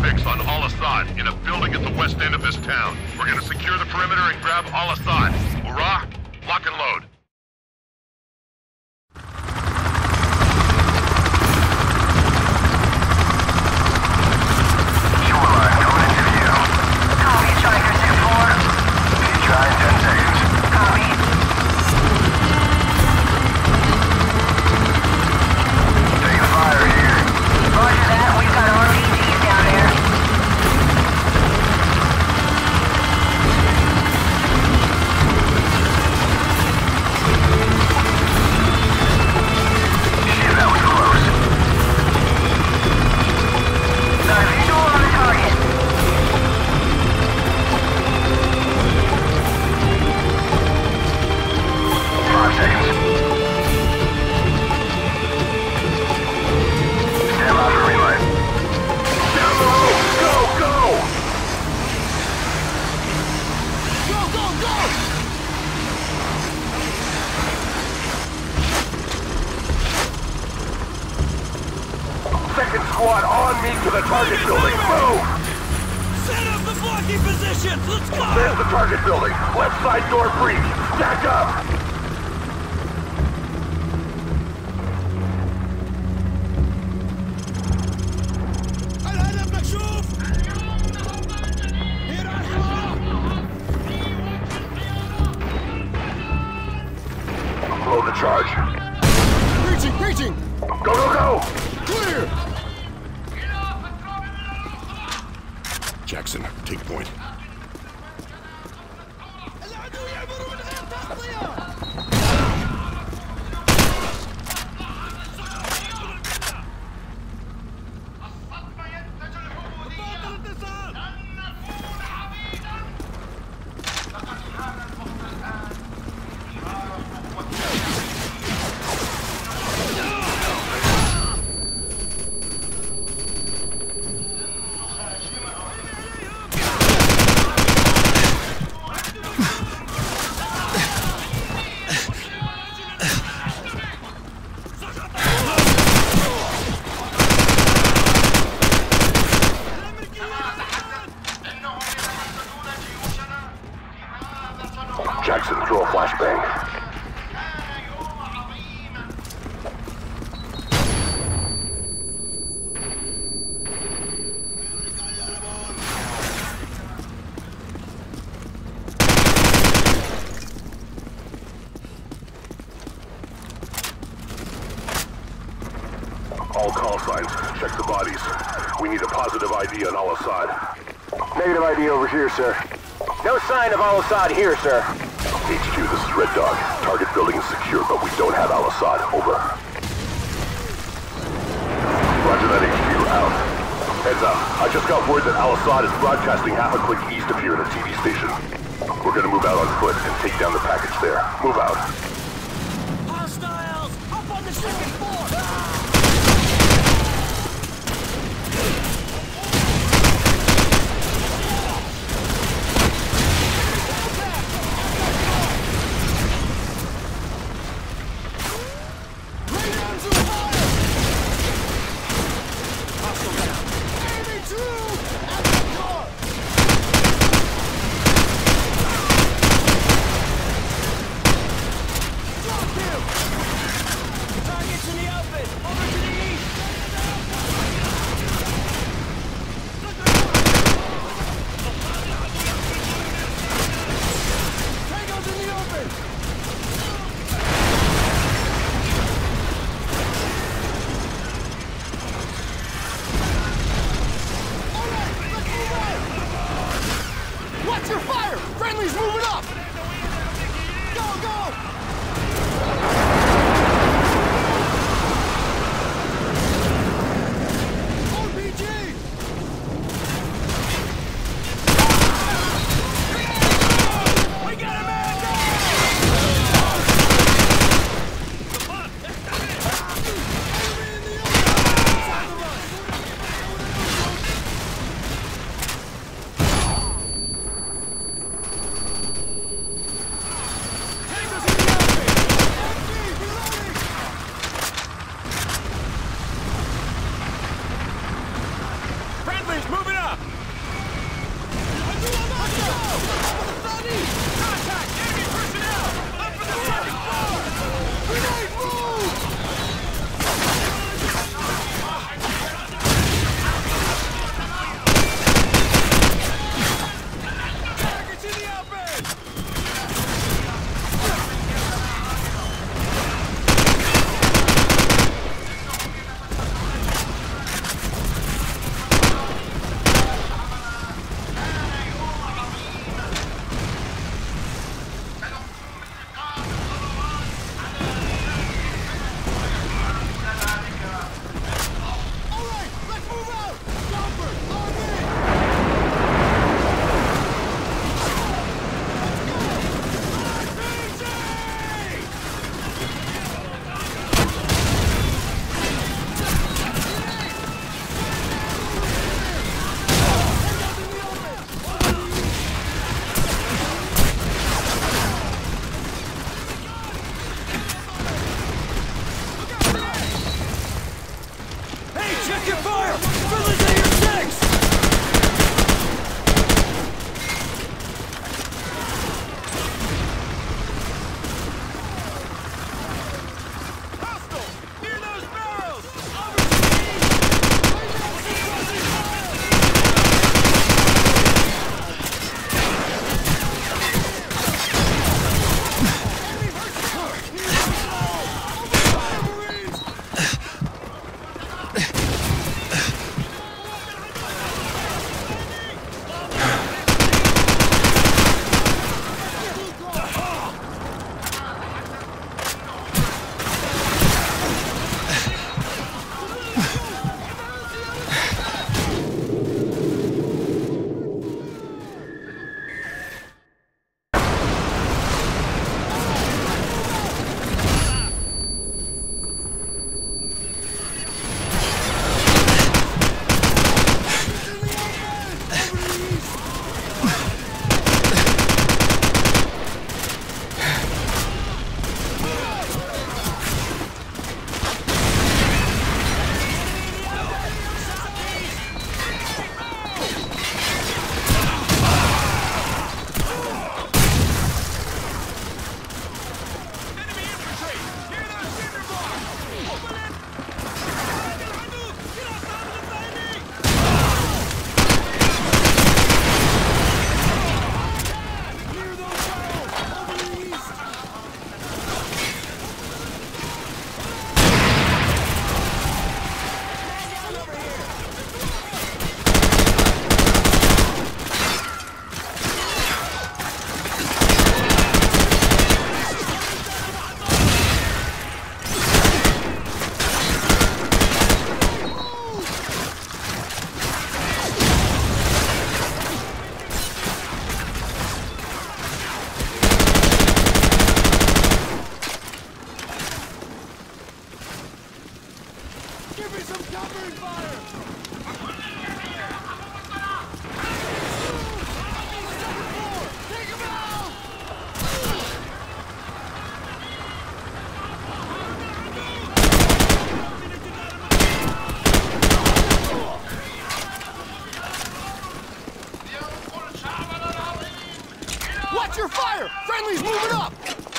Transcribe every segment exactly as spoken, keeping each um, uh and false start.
fix on Al-Assad in a building at the west end of this town. We're gonna secure the perimeter and grab Al-Assad. Hurrah! Lock and load. Shoreline coming into view. Copy, Striker six four. Try in ten seconds. Copy. Taking fire here. Roger that, we've got R P Gs down there. Shit, that was close. Got a visual on the target. Five seconds. Stand by for relay. Down low! Go, go! Go, go, go! Second squad on me to the target building. Move! Set up the blocking positions! Let's go! There's the target building. Left side door breach. Stack up! الهدف مكشوف! هنا الحمارة! Blow the charge. Breaching, breaching! Go, go, go! Clear! Jackson, take point. العدو يعبر من غير تغطية! باطل اتصال! Jackson, throw a flashbang. All call signs. Check the bodies. We need a positive I D on Al-Assad. Negative I D over here, sir. No sign of Al-Assad here, sir. H Q, this is Red Dog. Target building is secure, but we don't have Al-Assad. Over. Roger that, H Q. Out. Heads up. I just got word that Al-Assad is broadcasting half a click east of here at a T V station. We're gonna move out on foot and take down the package there. Move out. Hostiles! Up on the second floor! Radars are fire! Hostile down! Enemy true! At the door! Drop him! Targets in the open! Over to the east! Tango's in the open! All right, let's move out! Watch your fire! Friendly's moving up! Go, go! R P G! We got a man down! Enemy in the open! South of us! Tango's in the open! F D, reloading! Friendly's moving up! Your fire! Friendly's moving up!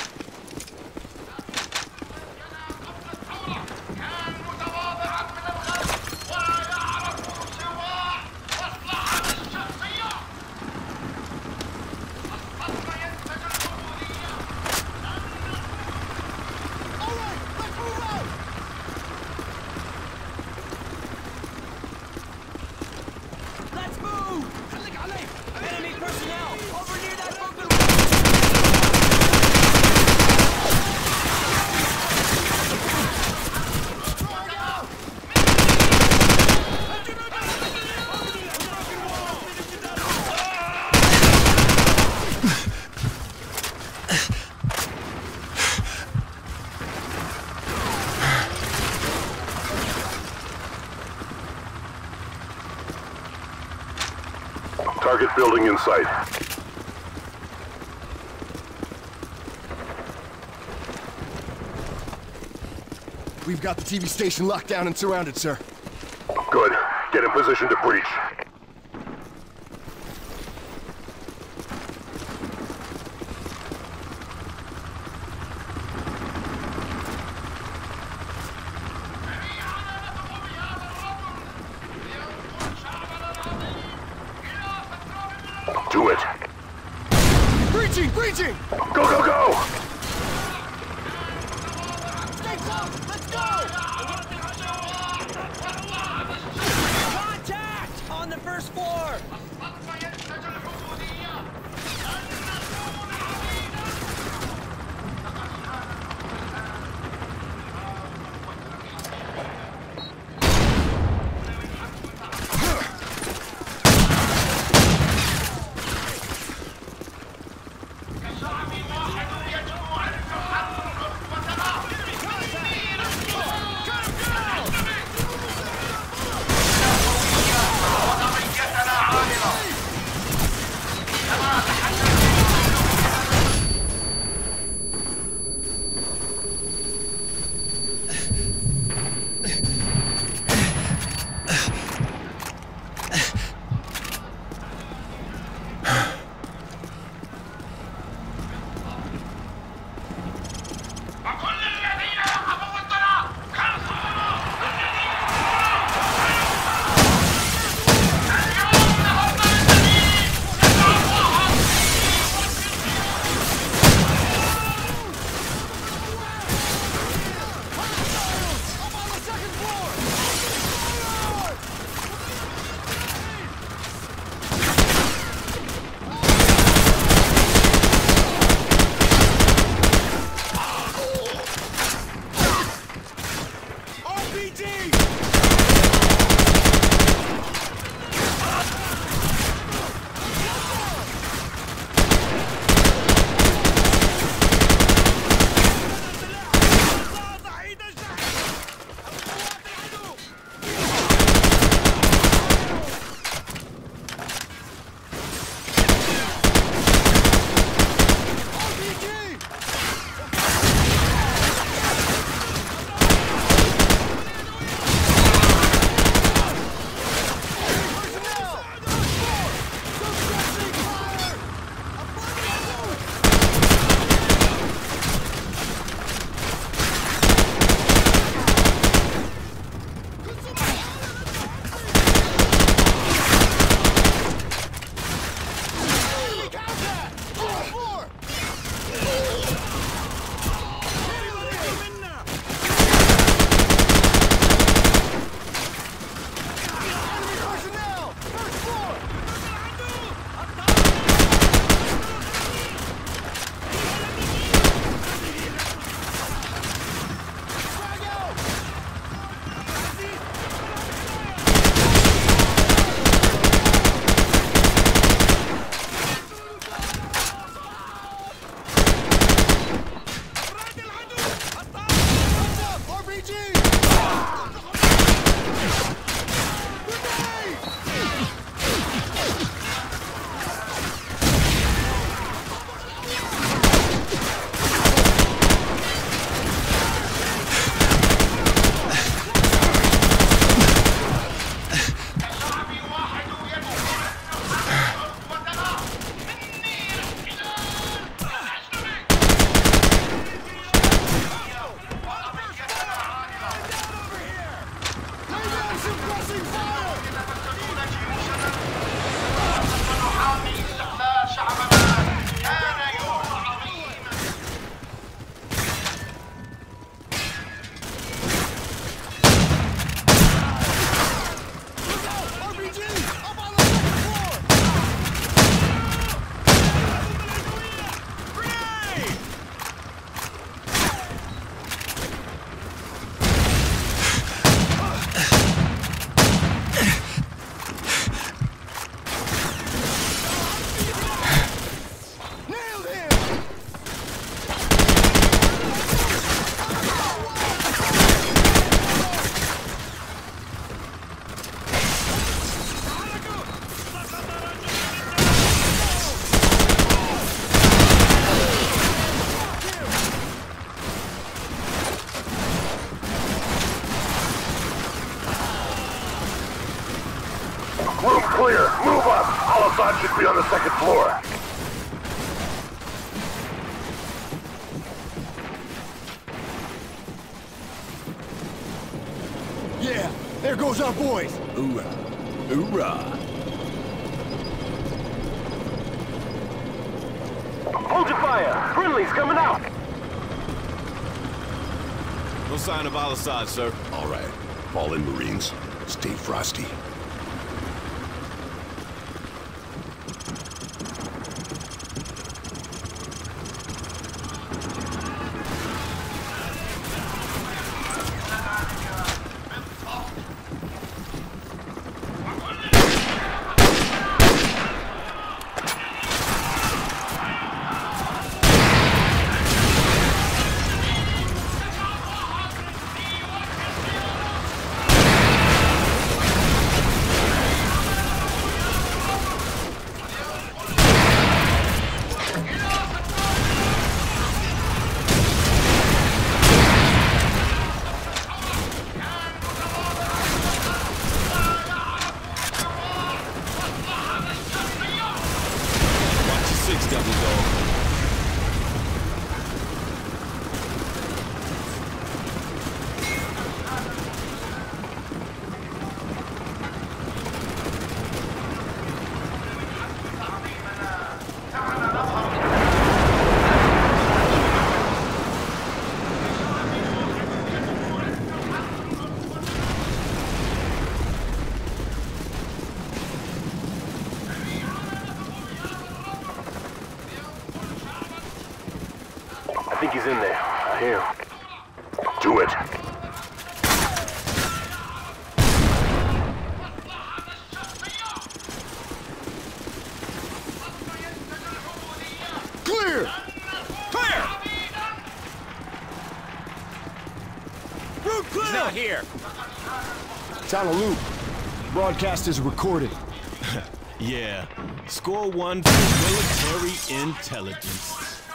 Target building in sight. We've got the T V station locked down and surrounded, sir. Good. Get in position to breach. Breaching! Go, go, go! Stay close! Let's go! Contact! On the first floor! Room clear. Move up. Al-Assad should be on the second floor. Yeah, there goes our boys. Hoorah. Hoorah. Hold your fire! Friendly's coming out! No sign of Al-Assad, sir. All right. Fall in, Marines. Stay frosty. I think he's in there. I hear him. Do it. Clear! Clear! Route clear! He's not here. Tyler Loop. Broadcast is recorded. Yeah. Score one for military intelligence.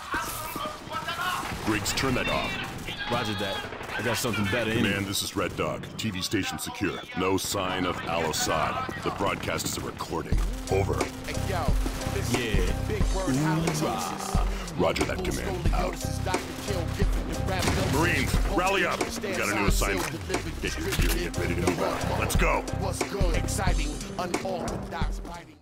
Briggs, turn that off. Roger that. I got something better in Command, this is Red Dog. T V station secure. No sign of Al-Assad. The broadcast is a recording. Over. Hey, yo, this Yeah. is Big Word House. Roger that, command. Out. Marines, rally up. We got a new assignment. Get your gear and get ready to move out. Let's go. What's good? Exciting, unorthodox fighting.